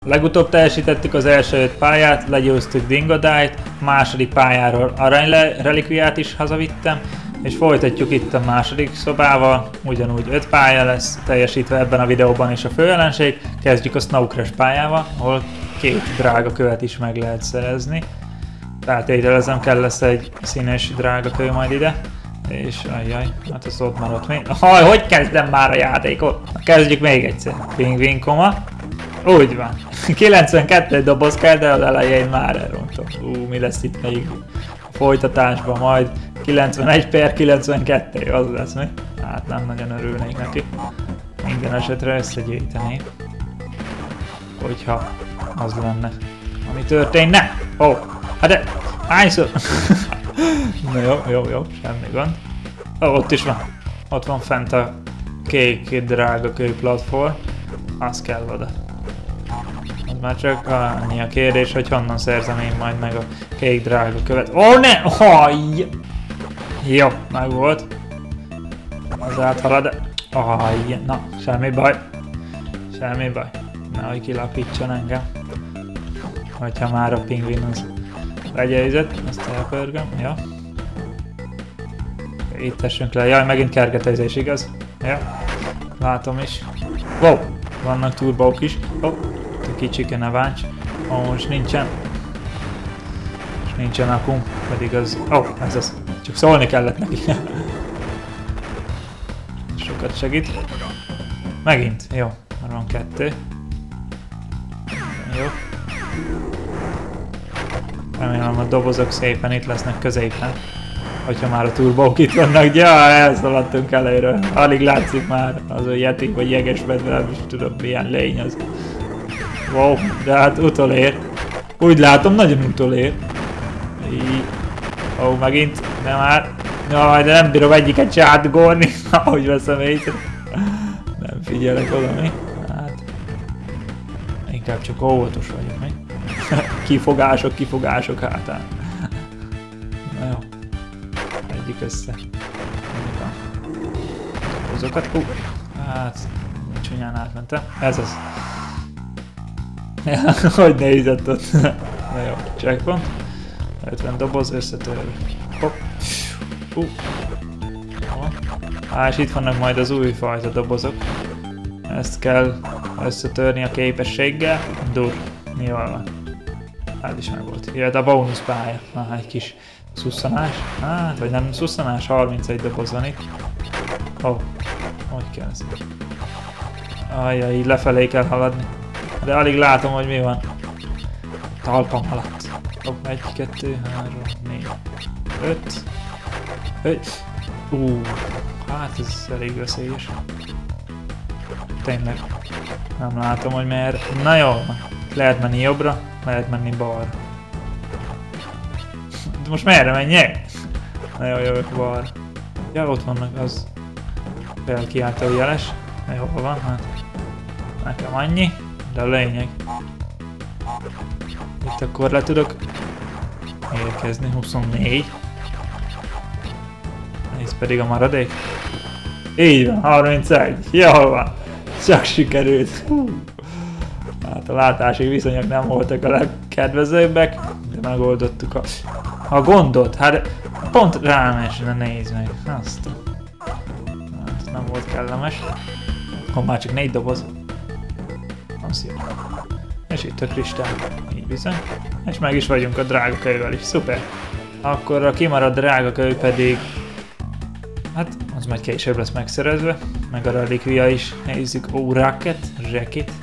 Legutóbb teljesítettük az első 5 pályát, legyőztük Dingodájt, a második pályáról aranyrelikviát is hazavittem, és folytatjuk itt a második szobával, ugyanúgy 5 pálya lesz teljesítve ebben a videóban is a főellenség. Kezdjük a Snow Crash pályával, ahol 2 drága követ is meg lehet szerezni. Feltételezem, kell lesz egy színes drága kő majd ide. És ajjaj, hát az ott maradt még. Haj, hogy kezdem már a játékot? Kezdjük még egyszer. Pingvin koma. Úgy van. 92 doboz kell, de az elején már elrontom. Mi lesz itt még a folytatásban majd? 91/92, az lesz mi? Hát nem nagyon örülnék neki. Minden esetre összegyűjteném. Hogyha az lenne. Ami történne. Ó, hát de hányszor? Na jó, semmi gond. Ó, ott is van. Ott van fent a kék drága kő platform. Az kell oda. Az már csak annyi a kérdés, hogy honnan szerzem én majd meg a kék drága követ. Ó, ne! Haj! Jó, meg volt. Az áthalad. Na, semmi baj. Semmi baj. Nehogy kilapítson engem. Hogyha már a pingvin az legyőzött, azt elpörgöm, ja. Itt tessünk le. Jaj, megint kergetezés, igaz? Ja, látom is. Wow, vannak turbók is. Oh, kicsike ne bánts. Most nincsen. És nincsen akkum, pedig az... ez az. Csak szólni kellett neki. Sokat segít. Megint, jó. Már van 2. Jó. Remélem a dobozok szépen itt lesznek középen. Hogyha már a turbók itt vannak, ja, elszaladtunk előről. Alig látszik már az a yeti vagy jegesmedve, nem is tudom milyen lény az. Wow, de hát utolér. Úgy látom, nagyon utolér. Ó, megint, de már. Jaj, de nem bírom egyiket se átgórni, ahogy veszem észre. Nem figyelek oda, mi? Hát. Inkább csak óvatos vagyok, mi? Kifogások hátán. Na jó. Egyik össze. Dobozokat. Hát, csúnyán átmentem. Ez az. Hogy nézett ott. Na jó, checkpoint. 50 doboz összetörve. Hopp. És itt vannak majd az új fajta dobozok. Ezt kell összetörni a képességgel. Dur. Jól van. Hát is meg volt. Jöhet a bónusz pálya. Egy kis szusszanás. Hát, vagy nem szusszanás, 31 doboz van itt. Hogy kell ez? Ajjaj, így lefelé kell haladni. De alig látom, hogy mi van. Talpam alatt. 1, 2, 3, 4, 5. Hát ez elég veszélyes. Tényleg. Nem látom, hogy merre. Na jó, lehet menni jobbra, lehet menni balra. De most merre menjek? Na jó, jövök balra. Ja, ott vannak az felkiáltó jeles. Na hol van? Hát nekem annyi, de a lényeg. Itt akkor le tudok érkezni, 24. Ez pedig a maradék. Így van, 31. Jól van. Csak sikerült. Hát a látási viszonyok nem voltak a legkedvezőbbek, de megoldottuk a gondot. Hát pont rám esne, nézd meg. Azt. Hát nem volt kellemes. Már csak 4 doboz. Az jó. És itt a kristály. Így bizony. És meg is vagyunk a drága kővel is. Szuper. Akkor a kimaradt drága kő pedig... Hát, az majd később lesz megszerezve. Meg a relikvia is. Nézzük. Racket.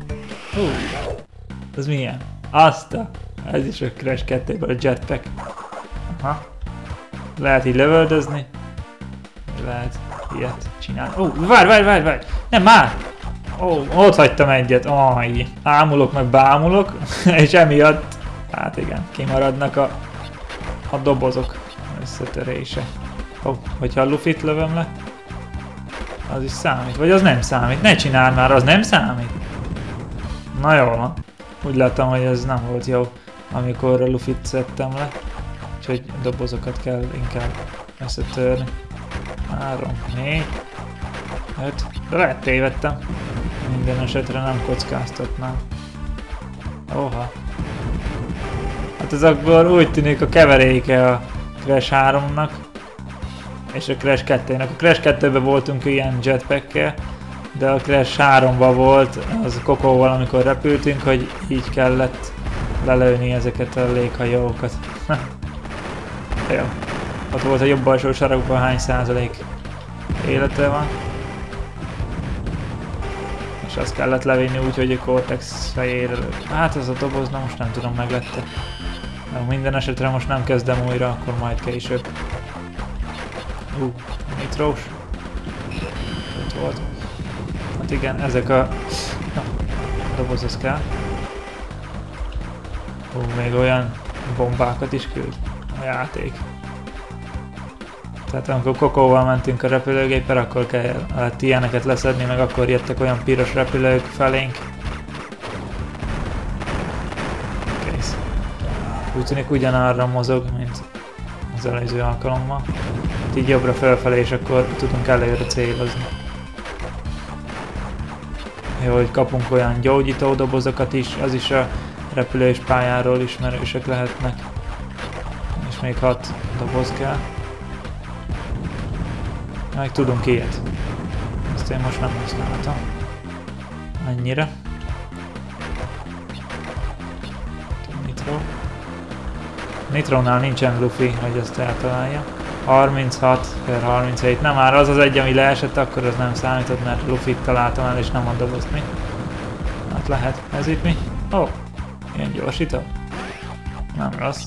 Ez milyen? Ez is a Crash 2-ből a jetpack. Aha. Lehet így lövöldözni. Lehet ilyet csinálni. Várj! Nem, már! Ott hagytam egyet. Ámulok meg bámulok. És emiatt, hát igen, kimaradnak a dobozok összetörése. Hogyha a Luffy-t lövöm le, az is számít. Vagy az nem számít. Ne csináld már, az nem számít. Na jó van. Úgy láttam, hogy ez nem volt jó, amikor a Luffy-t szedtem le. Úgyhogy dobozokat kell inkább összetörni. 3, 4, 5. De lehet tévedtem. Minden esetre nem kockáztatnám. Oha. Hát ez akkor úgy tűnik a keveréke a Crash 3-nak és a Crash 2-nek. A Crash 2-ben voltunk ilyen jetpackkel, de a Crash 3-ban volt az Kokóval, amikor repültünk, hogy így kellett lelőni ezeket a léghajókat. Jó. Ott volt a jobb alsó sarokban hány százalék élete van. És azt kellett levinni úgy, hogy a Cortex fejére lő. Hát ez a doboz, na most nem tudom, meglette. Minden esetre most nem kezdem újra, akkor majd később. Nitrós. Ott volt. Hát igen, ezek a... Na, a doboz az kell. Még olyan bombákat is küld a játék. Tehát amikor Kokóval mentünk a repülőgéppel, akkor kellett ilyeneket leszedni, meg akkor jöttek olyan piros repülők felénk. Kész. Úgy tűnik ugyanarra mozog, mint az előző alkalommal. Így jobbra felfelé, és akkor tudunk előre célozni. Jó, hogy kapunk olyan gyógyító dobozokat is, az is a repülős pályáról ismerősek lehetnek. És még 6 doboz kell. Meg tudunk ilyet. Ezt én most nem használtam. Annyira. Nitro. Nitrónál nincsen Luffy, hogy ezt eltalálja. 36/37. Nem, már az az egy, ami leesett, akkor az nem számított, mert Luffy-t találtam el, és nem a dobozt mi. Hát lehet. Ez itt mi? Ó, ilyen gyorsító. Nem rossz.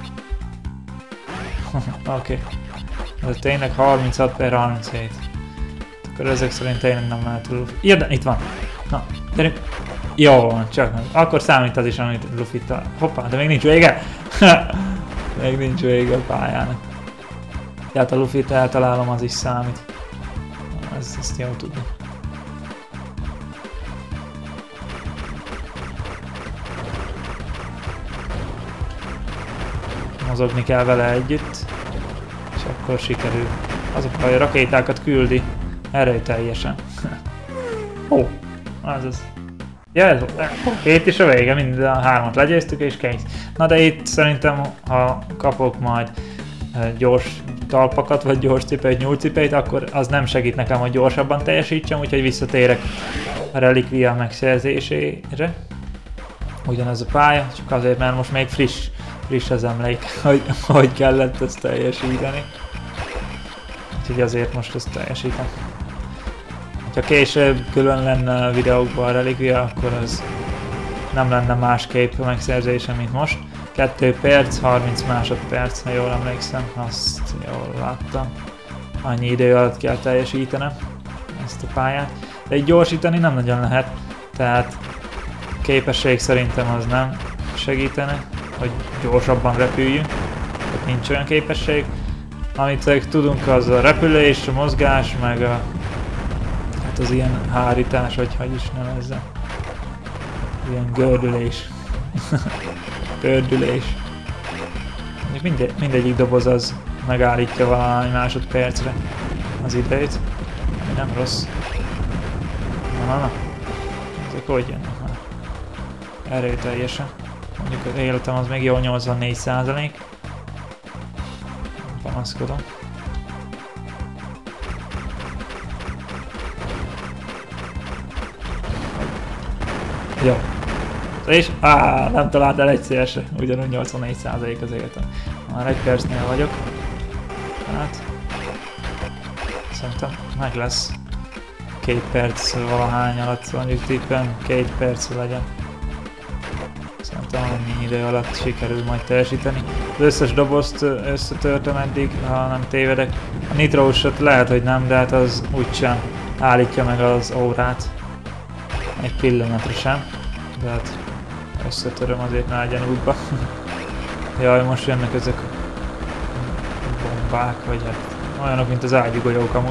Oké. Ez tényleg 36/37. Akkor ezek szerint tényleg nem lehet Luffy. Ja, de itt van. Na, gyerünk. Jó van, csak nem. Akkor számít az is, amit Luffy talál. Hoppá, de még nincs vége. Még nincs vége a pályának. Tehát a Luffy-t eltalálom, az is számít. Ezt jól tudni. Mozogni kell vele együtt, és akkor sikerül. Azok a rakétákat küldi erőteljesen. Ó, azaz. Ja, ez itt is a vége, mind a 3-at legyőztük és kész. Na de itt szerintem, ha kapok majd gyors talpakat, vagy gyors cipőt, nyúlcipőt, akkor az nem segít nekem, hogy gyorsabban teljesítsem, úgyhogy visszatérek a relikvia megszerzésére. Ugyanaz a pálya, csak azért, mert most még friss az emlék, hogy kellett ezt teljesíteni. Úgyhogy azért most ezt teljesítem. Ha később külön lenne a videókban a relikvia, akkor az nem lenne másképp a megszerzése, mint most. 2 perc, 30 másodperc, ha jól emlékszem, azt jól láttam. Annyi idő alatt kell teljesítenem ezt a pályát. De így gyorsítani nem nagyon lehet, tehát képesség szerintem az nem segítene, hogy gyorsabban repüljünk. Tehát nincs olyan képesség. Amit tudunk, az a repülés, a mozgás, meg a, hát az ilyen hárítás, vagy hogy is nevezzem. Ilyen gördülés. Gördülés. És mindegyik doboz az megállítja valami másodpercre az időt, ami nem rossz. Na. Ezek hogy jönnek már? Erőteljesen. Mondjuk az életem az még jó 84%. Panaszkodom. Jó. És nem találtál egy szélsre, ugyanúgy 84% az életem. Már 1 percnél vagyok. Hát szerintem meg lesz 2 perc valahány alatt, mondjuk tippen 2 perc legyen. Szerintem annyi idő alatt sikerül majd teljesíteni. Az összes dobozt összetörtem eddig, ha nem tévedek. A nitrósat lehet, hogy nem, de hát az úgysem állítja meg az órát. Egy pillanatra sem. De hát összetöröm, azért ne legyen útba. Jaj, most jönnek ezek a bombák, vagy hát olyanok, mint az ágyúgolyók amúgy.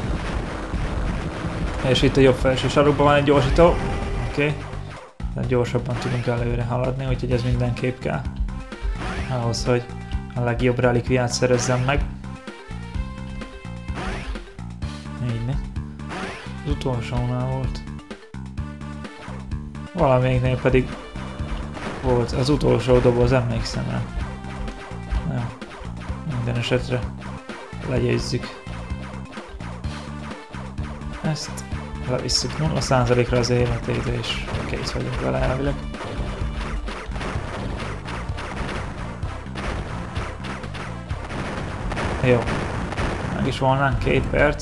És itt a jobb felső sarokban van egy gyorsító. Oké. Tehát gyorsabban tudunk előre haladni, úgyhogy ez mindenképp kell. Ahhoz, hogy a legjobb relikviát szerezzem meg. Így ne. Az utolsónál volt. Valamelyiknél pedig volt az utolsó doboz, emlékszem rá. Jó. Minden esetre legyőzzük. Ezt levisszük 0%-ra az életét, és kész vagyunk vele elvileg. Jó. Meg is volnánk 2 perc.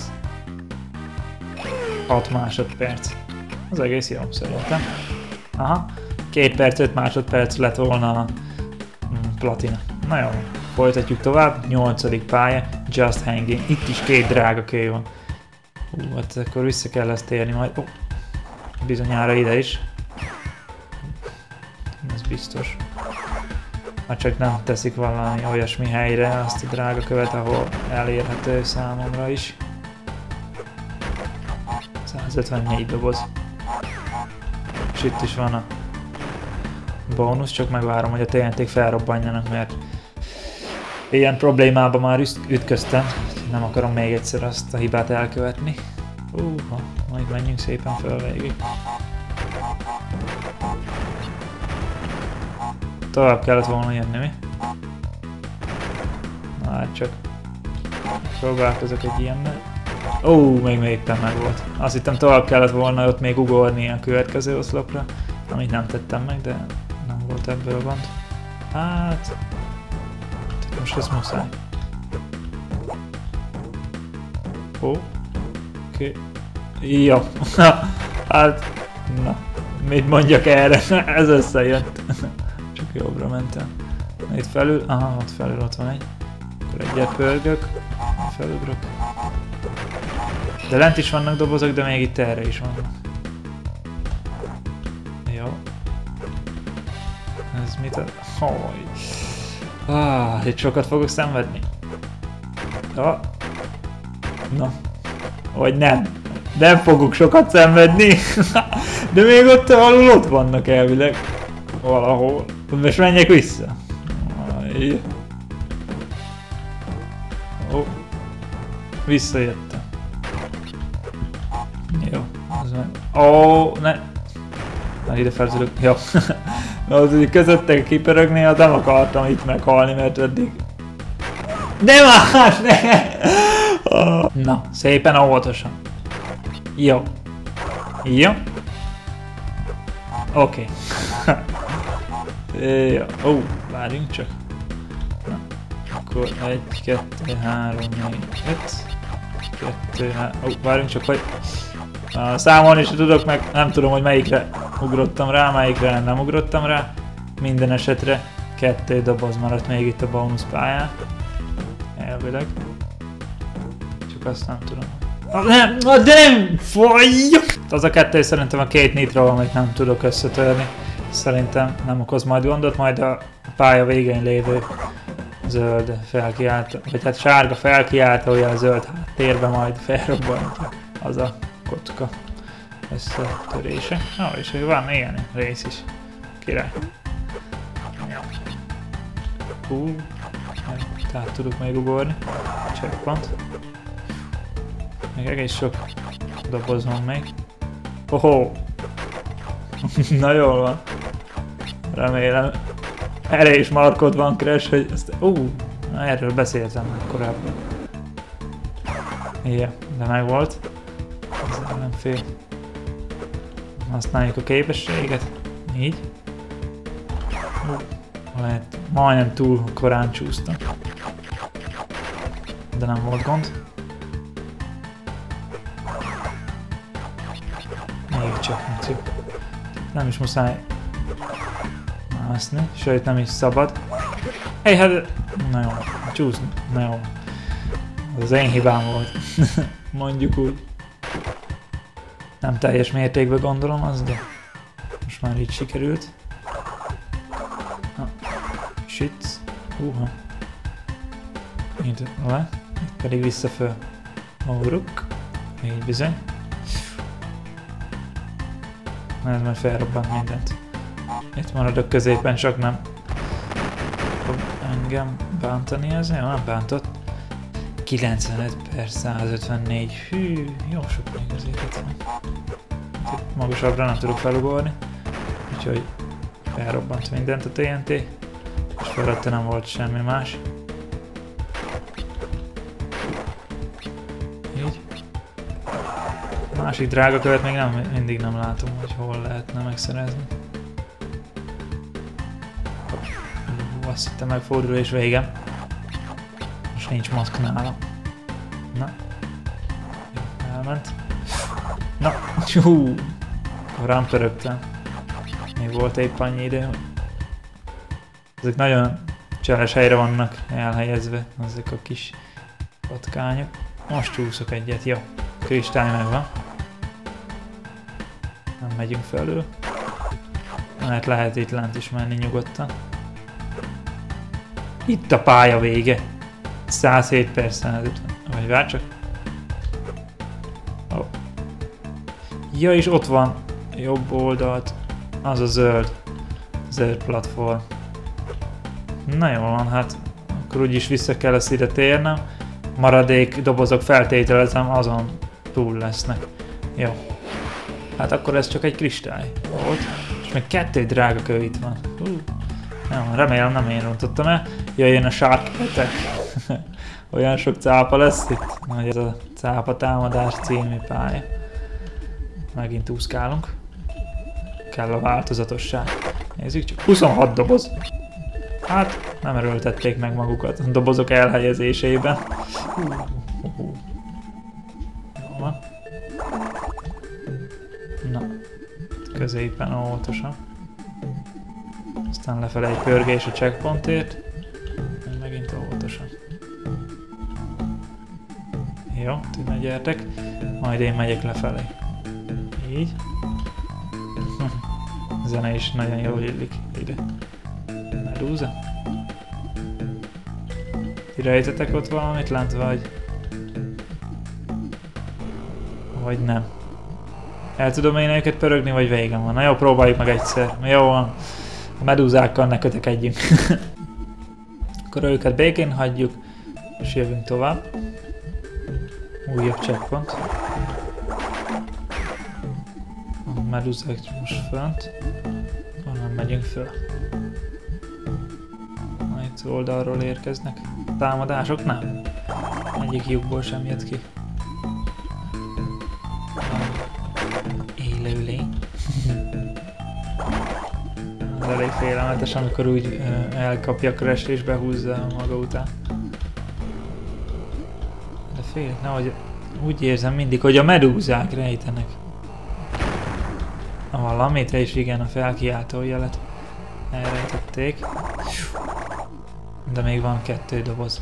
6 másodperc. Az egész jó szerintem. Aha. 2 perc, 5 másodperc lett volna a platina. Na jó. Folytatjuk tovább. 8. pálya. Just Hanging. Itt is 2 drága kő van. Hát akkor vissza kell ezt térni majd. Bizonyára ide is. Ez biztos. Ha csak nem teszik valami olyasmi helyre azt a drága követ, ahol elérhető számomra is. 154 doboz. És itt is van a bónusz, csak megvárom, hogy a TNT-k felrobbanjanak, mert ilyen problémába már ütköztem. Nem akarom még egyszer azt a hibát elkövetni. Majd menjünk szépen föl végig. Tovább kellett volna jönni, mi? Na hát csak próbálkozok egy ilyennel. Még éppen meg volt. Azt hittem tovább kellett volna ott még ugorni a következő oszlopra, amit nem tettem meg, de nem volt ebből gond. Hát... most ez muszáj. Oké. Jó. Hát... na. Mit mondjak erre? Ez összejött. Csak jobbra mentem. Itt felül... aha, ott felül ott van egy. Akkor egyet pörgök. Felugrok. De lent is vannak dobozok, de még itt erre is vannak. Jó. Ez mit a... itt sokat fogok szenvedni. Ja. Na. Vagy nem. Nem fogok sokat szenvedni. De még ott alul ott vannak elvileg. Valahol. Most menjek vissza. Visszajöttem. Jó. Az meg... ne. Már ide fel tudok. Jó. Az úgy közöttek kipörögni, az nem akartam itt meghalni, mert eddig... De más, ne! Na, szépen óvatosan. Jó. Jó. Oké. Jó. Várjunk csak. Na. Akkor 1, 2, 3, 4, 5. 2, 3... várjunk csak, hogy... számolni is tudok, meg nem tudom, hogy melyikre ugrottam rá, melyikre nem ugrottam rá. Minden esetre 2 doboz maradt még itt a bónuszpályán. Elvileg. Csak azt nem tudom. De nem! Folyjuk! Az a 2 szerintem a 2 nitro, amit nem tudok összetörni. Szerintem nem okoz majd gondot, majd a pálya végén lévő zöld felkiáltó, vagy hát sárga felkiáltója a zöld háttérbe majd felrobbantja. Az a kocka összetörése. És hogy van ilyen rész is. Király. Tehát tudok még ugorni. Checkpoint. Még egész sok doboz van még. Na jól van. Remélem erős markod van, Crash, hogy ezt... erről beszéltem korábban. Igen, de meg volt. Ez ellenfél. Használjuk a képességet. Így. Lehet, majdnem túl korán csúsztam. De nem volt gond. Még csak, nem is muszáj mászni, sőt nem is szabad. Hát... na jó, csúszni, na jó. Az én hibám volt. Mondjuk úgy. Nem teljes mértékben gondolom az, de most már így sikerült. Shit. Itt le. Itt pedig vissza föl. Ugruk. Így bizony. Ez majd felrobbant mindent. Itt maradok középen, csak nem fog engem bántani ez. Jó, nem bántott. 95/154. Hű, jó sok még azért itt van. Magasabbra nem tudok felugorni. Úgyhogy Felrobbant mindent a TNT, és fölötte nem volt semmi más. Így. A másik drágakövet még mindig nem látom, hogy hol lehetne megszerezni. Azt hittem megfordul és vége. Most nincs maszk nála. Na. Jó, elment. Na, hú. Rám pörögtem. Még volt épp annyi idő, hogy... Ezek nagyon cseles helyre vannak elhelyezve, ezek a kis patkányok. Most csúszok egyet, jó. Kristály megvan. Nem megyünk felül. Mert lehet itt lent is menni nyugodtan. Itt a pálya vége. 107 per 150. Vagy vár csak. Oh. Ja, és ott van jobb oldalt. Az a zöld platform. Na jól van, hát akkor úgyis vissza kell ezt ide térnem. Maradék dobozok feltételezem azon túl lesznek. Jó. Hát akkor ez csak egy kristály volt. És még 2 drága kő itt van. Nem, remélem nem én rontottam el. Jöjjön a Shark Attack. Olyan sok cápa lesz itt. Nagy ez a cápa támadás című pálya. Megint úszkálunk. Kell a változatosság. Nézzük csak. 26 doboz. Hát nem erőltették meg magukat a dobozok elhelyezésében. Jó van. Na. Középen óvatosan. Aztán lefele egy pörgés a checkpointért. Megint óvatosan. Jó, ti megyertek. Majd én megyek lefelé. Így. A zene is nagyon jól illik ide. Medúza? Ti rejtetek ott valamit lent, vagy nem? El tudom én őket pörögni, vagy végem van? Na jó, próbáljuk meg egyszer. Jó van. A medúzákkal ne kötekedjünk. Akkor őket békén hagyjuk, és jövünk tovább. Újabb checkpoint. A medúzák most fönt. Onnan megyünk föl. Itt oldalról érkeznek. Támadások? Nem. Egyik lyukból sem jött ki. Élőlény. Ez elég félelmetes, amikor úgy elkapja a Crash és behúzza maga után. De félek, nehogy úgy érzem mindig, hogy a medúzák rejtenek. Valamit, és igen, a felkiáltó jelet elrejtették. De még van 2 doboz.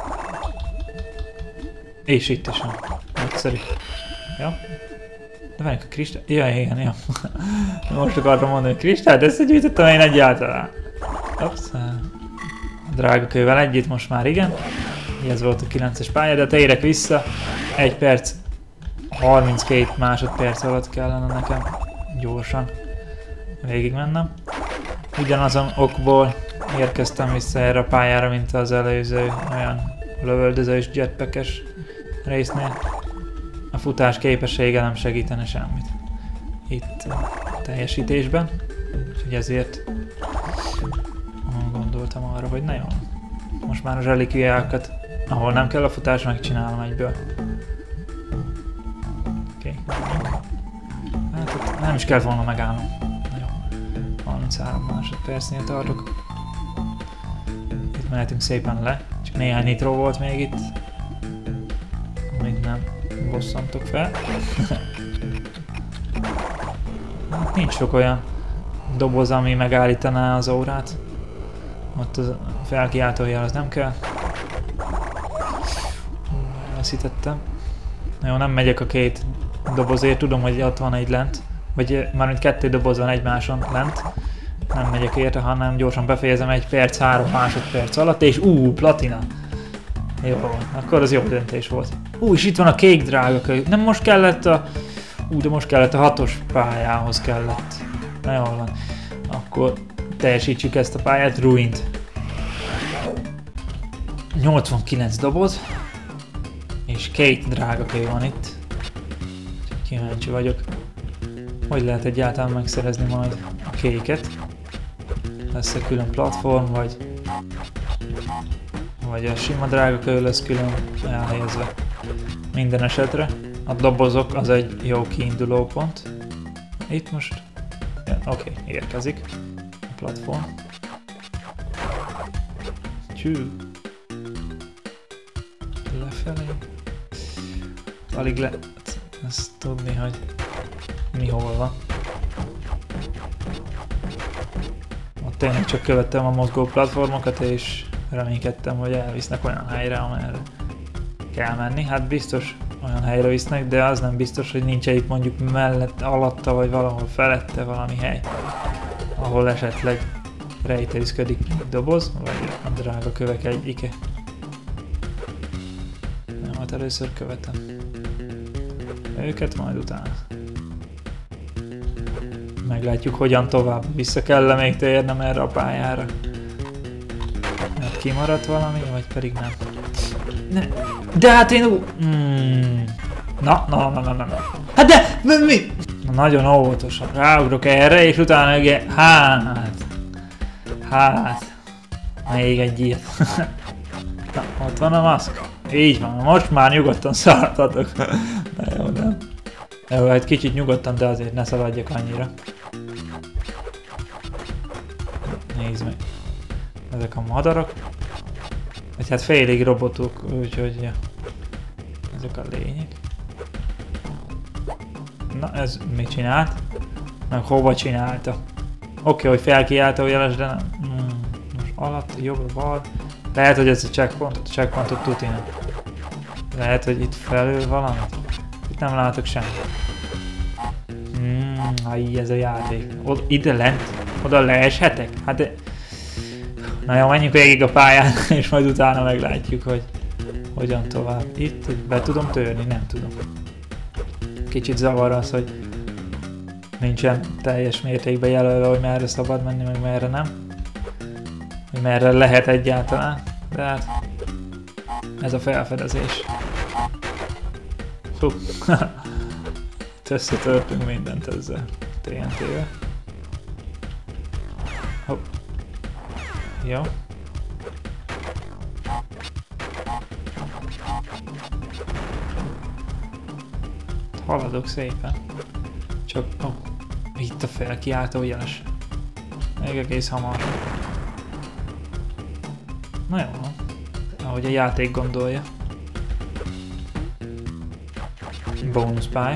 És itt is van. Nagyszerű. Jó? De várjuk a kristály... Ja, igen, jó. Most akartam mondani, hogy kristályt összegyűjtöttem én egyáltalán. Ups. A drága kővel együtt most már igen. Ez volt a 9-es pálya, de térek vissza. 1 perc 32 másodperc alatt kellene nekem gyorsan végigmennem. Ugyanazon okból érkeztem vissza erre a pályára, mint az előző olyan lövöldözős jetpackes résznél. A futás képessége nem segítene semmit itt a teljesítésben, úgyhogy ezért gondoltam arra, hogy na jó, most már a relikviákat, ahol nem kell a futás, megcsinálom egyből. Oké. Hát itt nem is kellett volna megállnom. Na jó. 33 másodpercnél tartok. Itt mehetünk szépen le. Csak néhány nitro volt még itt. Amit nem bosszantok fel. Hát nincs sok olyan doboz, ami megállítaná az órát. Ott a felkiáltójel az nem kell. Elveszítettem. Na jó, nem megyek a 2 dobozért, tudom, hogy ott van egy lent. Vagy mármint 2 doboz van egymáson lent. Nem megyek érte, hanem gyorsan befejezem 1 perc, 3 másodperc alatt, és platina. Jó, akkor az jobb döntés volt. És itt van a kék drága kölyök. Nem most kellett a... de most kellett a 6-os pályához kellett. Na jól van. Akkor teljesítsük ezt a pályát, Ruined. 89 doboz. És 2 drága kölyök van itt. Csak kíváncsi vagyok. Hogy lehet egyáltalán megszerezni majd a kéket. lesz külön platform, vagy a sima drága kő lesz külön elhelyezve. Minden esetre a dobozok az egy jó kiinduló pont. Itt most... Ja, oké, érkezik a platform. Csű. Lefelé. Alig lehet ezt tudni, hogy mi hol van. Ott tényleg csak követtem a mozgó platformokat, és reménykedtem, hogy elvisznek olyan helyre, amerre kell menni. Hát biztos olyan helyre visznek, de az nem biztos, hogy nincs itt mondjuk mellett, alatta, vagy valahol felette valami hely, ahol esetleg rejtőzködik egy doboz, vagy a drága kövek egyike. Nem, hát először követem őket, majd utána meglátjuk, hogyan tovább. Vissza kell még térnem erre a pályára. Mert kimaradt valami, vagy pedig nem. Ne. De hát én... Na. Hát de... Mi? Na, nagyon óvatosan. Ráugrok erre, és utána ugye... Hát... Még egy ilyet. Na, ott van a maszk. Így van, most már nyugodtan szaladhatok. De jó, nem? Jó, hát kicsit nyugodtan, de azért ne szaladjak annyira. Nézd meg. Ezek a madarak. Vagy hát félig robotok, úgyhogy ja. Ezek a lények. Na, ez mit csinált? Meg hova csinálta? Oké, hogy felkiáltó jeles, de nem. Most alatt, jobbra-bal. Lehet, hogy ez a checkpointot tuti nem. Lehet, hogy itt felül valamit. Itt nem látok semmit. Ez a játék. Ide lent? Oda leeshetek? Hát de... Na jó, menjünk végig a pályán, és majd utána meglátjuk, hogy hogyan tovább. Itt be tudom törni? Nem tudom. Kicsit zavar az, hogy nincsen teljes mértékben jelölve, hogy merre szabad menni, meg merre nem. Hogy merre lehet egyáltalán. De hát... Ez a felfedezés. Hú. Összetörtünk mindent ezzel. TNT-vel. Hopp. Jó. Haladok szépen. Csak... itt a felkiáltó jeles. Még egész hamar. Na jó. Ahogy a játék gondolja. Bónuszpálya.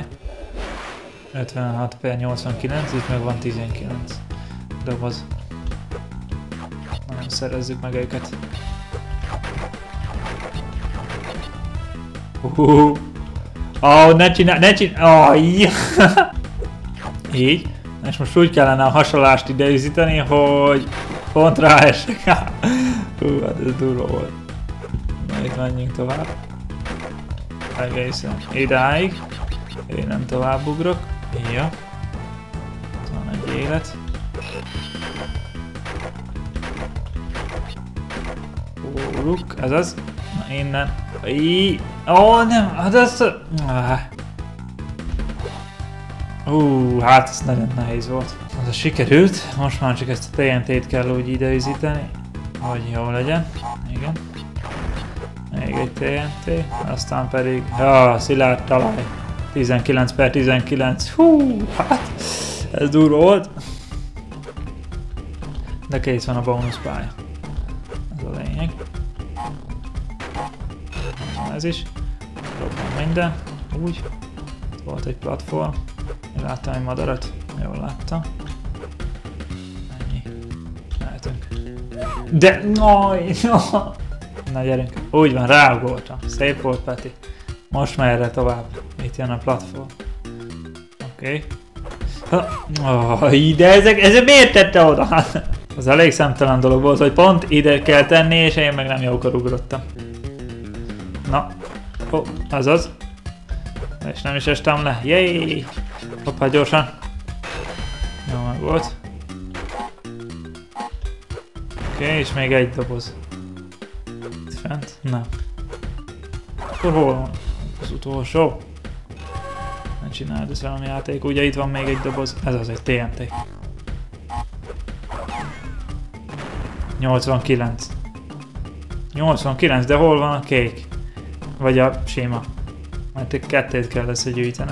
56/89, itt meg van 19 doboz. Nagyon szerezzük meg őket. Ne csinálj! Így. És most úgy kellene a hasonlást ideüzíteni, hogy pont ráesek. Hát ez durva volt. Na, itt menjünk tovább. Egészen idáig. Én nem tovább ugrok. Ja. Itt van egy élet. Uruk, ez az. Na innen. Nem, hát ez... hát ez nagyon nehéz volt. Az sikerült. Most már csak ezt a TNT-t kell úgy ideüzíteni, hogy jó legyen. Igen. Még egy TNT. Aztán pedig... szilárd talaj. 19/19. Hát ez durva volt. De kész van a bónuszpálya. Ez a lényeg. Ez is. Robban minden. Úgy. Volt egy platform. Én láttam egy madarat. Jól láttam. Ennyi. Mehetünk. De... Na gyerünk. Úgy van, ráugoltam. Szép volt, Peti. Most merre tovább. Itt jön a platform. Oké. De ezek miért tette oda? Az elég szemtelen dolog volt, hogy pont ide kell tenni, és én meg nem jókor ugrottam. Na. Azaz. És nem is estem le. Jéj! Hoppá, gyorsan. Jó, meg volt. Oké, és még egy doboz. Itt fent? Nem. Akkor hol van? Az utolsó. Ne csináld, ez valami játék. Ugye itt van még egy doboz. Ez az egy TNT. 89. 89, de hol van a kék? Vagy a sima? Mert egy kettőt kell összegyűjteni.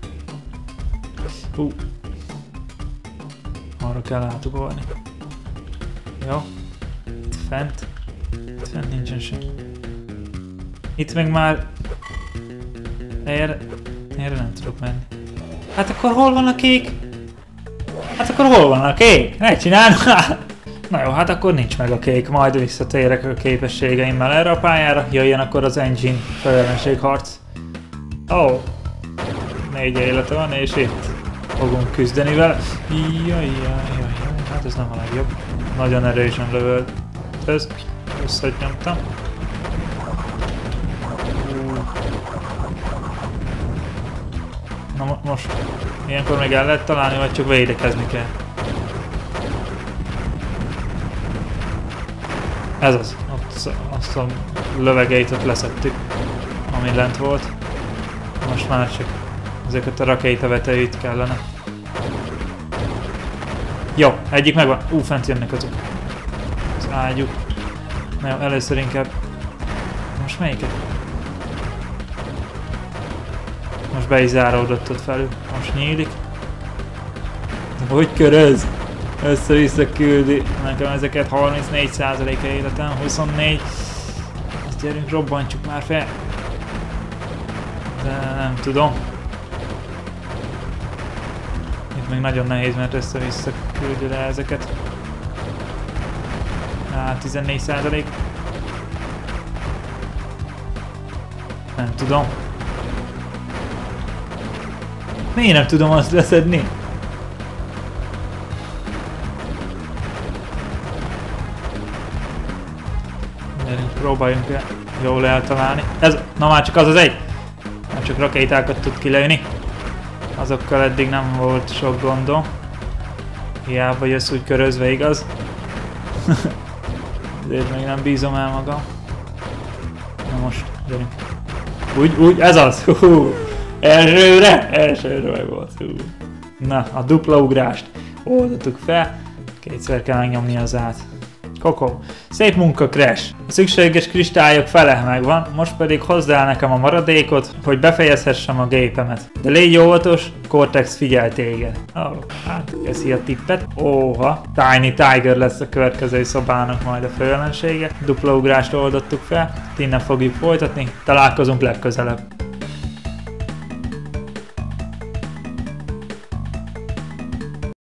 Arra kell átugolni. Jó. Itt fent. Itt fent nincsen sem. Itt meg már... Erre nem tudok menni. Hát akkor hol van a kék? Hát akkor hol van a kék? Ne csinálj! Na jó, hát akkor nincs meg a kék, majd visszatérek a képességeimmel erre a pályára, jöjjön akkor az engine felelősségharc. Ó, 4 élete van, és itt fogunk küzdeni vele. Jaj, hát ez nem a legjobb. Nagyon erősen lövöld. Ez, összegyomtam. Na most, ilyenkor még el lehet találni, vagy csak védekezni kell? Ez az, azt a lövegeitet leszettük, ami lent volt. Most már csak ezeket a rakétavetőit kellene. Jó, egyik megvan. Fent jönnek azok. Az ágyuk. Na jó, először inkább... Most melyiket? Most be is záródott ott felül. Most nyílik. Hogy köröz? Össze-vissza küldi. Nekem ezeket 34%-a életem, 24. Azt gyerünk, robbantsuk már fel. De nem tudom. Itt még nagyon nehéz, mert össze-vissza küldi le ezeket. 14%. Nem tudom. Miért nem tudom azt leszedni? Próbáljunk el jól eltalálni. Ez, na már csak az az egy! Nem csak rakétákat tud kilőni. Azokkal eddig nem volt sok gondom. Hiába jössz úgy körözve, igaz? Ezért még nem bízom el magam. Na most, gyerünk. Úgy, ez az! Elsőre meg volt. Na, a dupla ugrást oldottuk fel. Kétszer kell megnyomni az át. Koko. Szép munka, Crash! A szükséges kristályok fele megvan, most pedig hozzá el nekem a maradékot, hogy befejezhessem a gépemet. De légy óvatos, Cortex figyel téged. Hát köszi a tippet. Óha, Tiny Tiger lesz a következő szobának majd a főellensége. Dupla ugrást oldottuk fel, innen fogjuk folytatni, találkozunk legközelebb.